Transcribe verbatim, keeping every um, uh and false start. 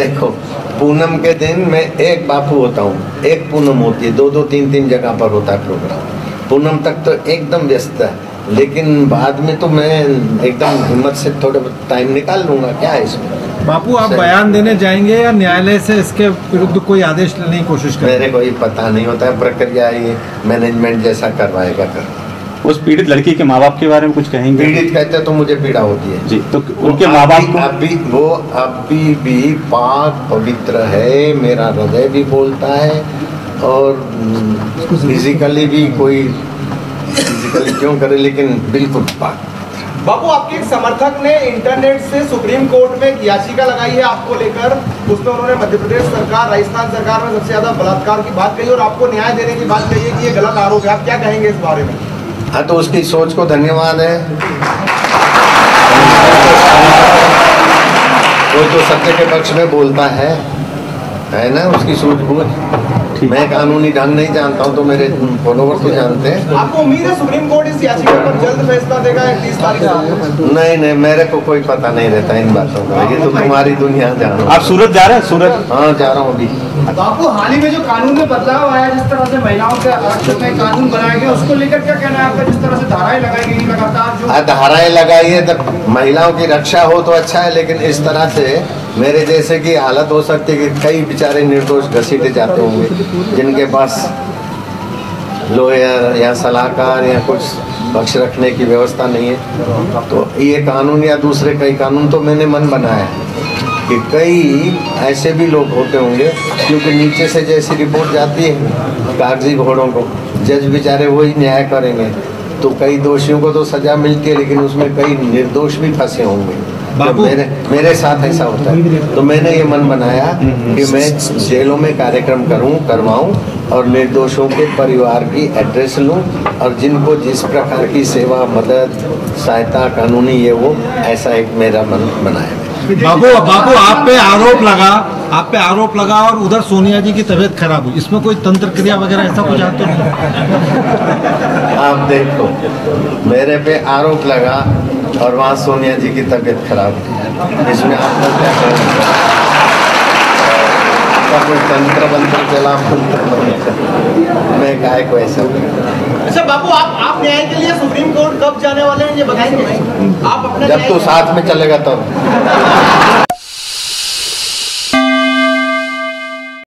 देखो, पूनम के दिन मैं एक बापू होता हूँ, एक पूनम होती है, दो दो तीन तीन जगह पर होता है प्रोग्राम। पूनम तक तो एकदम व्यस्त है, लेकिन बाद में तो मैं एकदम हिम्मत से थोड़ा टाइम निकाल लूँगा। क्या है इसमें? बापू, आप बयान देने जाएंगे या न्यायालय से इसके विरुद्ध कोई आदेश लेने की कोशिश करेंगे? मेरे को ये पता नहीं होता है, प्रक्रिया ये मैनेजमेंट जैसा करवाएगा कर। उस पीड़ित लड़की के माँ बाप के बारे में कुछ कहेंगे? पीड़ित कहते तो मुझे पीड़ा होती है जी, तो उनके माँ बाप को अभी वो अभी भी पाक पवित्र है, मेरा हृदय भी बोलता है, और फिजिकली भी कोई फिजिकली क्यों करे, लेकिन बिल्कुल पाक। बापू, आपके एक समर्थक ने इंटरनेट से सुप्रीम कोर्ट में एक याचिका लगाई है आपको लेकर। उसमें उन्होंने मध्य प्रदेश सरकार, राजस्थान सरकार में सबसे ज्यादा बलात्कार की बात कही और आपको न्याय देने की बात कही है कि ये गलत आरोप है। आप क्या कहेंगे इस बारे में? हाँ, तो उसकी सोच को धन्यवाद है। कोई तो सत्य के पक्ष में बोलता है है ना, उसकी सूझबूझ। मैं कानूनी ढंग नहीं जानता हूँ, तो मेरे फॉलोवर तो जानते हैं। आपको उम्मीद है सुप्रीम कोर्ट इस याचिका पर जल्द फैसला देगा तीस तारीख को? नहीं नहीं, मेरे को कोई पता नहीं रहता इन बातों का, ये तो तुम्हारी दुनिया जानो। आप सूरत जा रहे हैं? सूरत? हाँ, जा रहा हूँ अभी। बापू, हाल ही में जो कानून में बदलाव आया, जिस तरह से महिलाओं के आरक्षण में कानून बनाया गया, उसको लेकर क्या कहना है आपका? जिस तरह से धाराएं लगाई गई लगातार जो धाराएं लगाई है, तो महिलाओं की रक्षा हो तो अच्छा है, लेकिन इस तरह से मेरे जैसे की हालत हो सकती है कि कई बेचारे निर्दोष घसीटे जाते होंगे, जिनके पास लॉयर या सलाहकार या कुछ पक्ष रखने की व्यवस्था नहीं है। तो ये कानून या दूसरे कई कानून तो मैंने मन बनाया है कि कई ऐसे भी लोग होते होंगे, क्योंकि नीचे से जैसी रिपोर्ट जाती है कागजी घोड़ों को, जज बेचारे वही न्याय करेंगे, तो कई दोषियों को तो सजा मिलती है, लेकिन उसमें कई निर्दोष भी फंसे होंगे। तो मेरे मेरे साथ ऐसा होता है, तो मैंने ये मन बनाया कि मैं जेलों में कार्यक्रम करूं, करवाऊं, और निर्दोषों के परिवार की एड्रेस लूं, और जिनको जिस प्रकार की सेवा, मदद, सहायता कानूनी ये वो, ऐसा एक मेरा मन बनाया। बाबू बाबू आप पे आरोप लगा आप पे आरोप लगा और उधर सोनिया जी की तबीयत खराब हुई, इसमें कोई तंत्र क्रिया वगैरह ऐसा कुछ आप तो नहीं? आप देखो, मेरे पे आरोप लगा और वहाँ सोनिया जी की तबीयत खराब हुई, इसमें आप लोग क्या करेंगे? कोई तंत्र बंत्र चला, मैं काहे को ऐसा। अच्छा बापू, आप आप न्याय के लिए सुप्रीम कोर्ट कब जाने वाले हैं ये बताएंगे? आप अपने जब तो साथ में चलेगा तब।